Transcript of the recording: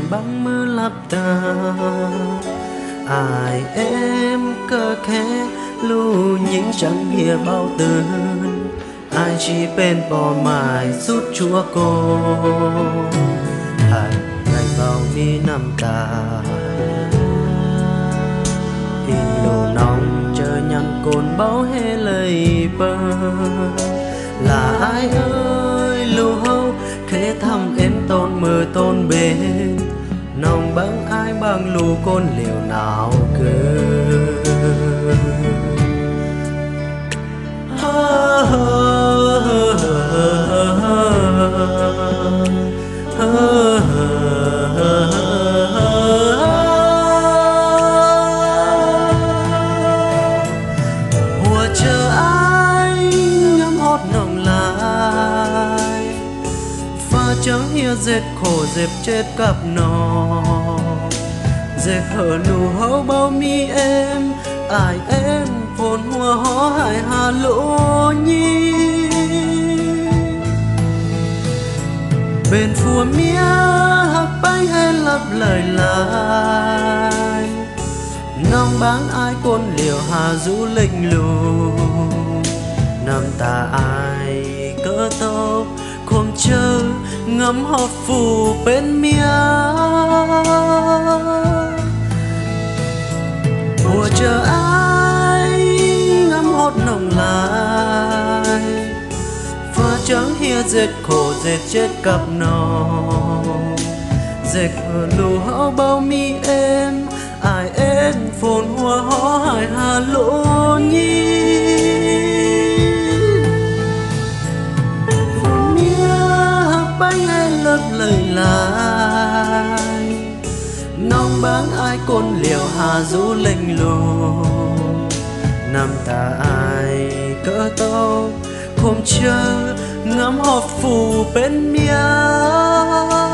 băng mưa lấp tà ai em cơ khẽ lu những chẳng hìa bao tường ai chỉ bên bò mài rút chúa cô hai ngày vào mi năm tà in đồ nòng chờ nhăn cồn báo hê lời bơ là ai ơi lưu hâu khẽ thăm em tôn mưa tôn bên nòng băng ai bằng lù côn liều nào cơ hùa chờ ai ngắm hót nồng lại pha trắng hia dệt khổ dẹp chết cặp nò dẹp hở lù hấu bao mi em ai em phồn hoa hó hại hà lỗ nhi bên phùa mía hạc bánh hay lấp lời lại nong bán ai côn liều hà rũ lệnh lù năm ta ai cỡ tâu khom chờ ngắm họp phù bên mía mùa chờ ai ngắm hót nồng lại pha trắng hia dệt khổ dệt chết cặp nò dệt hờ lù hão bao mi em ai em phồn hoa hó hài hà lỗ nhi phồn mía hạc bánh hay lấp lời lại nong bán ai côn liều hà rũ lệnh lù năm ta ai cỡ tâu không chờ ngắm họp phù bên mía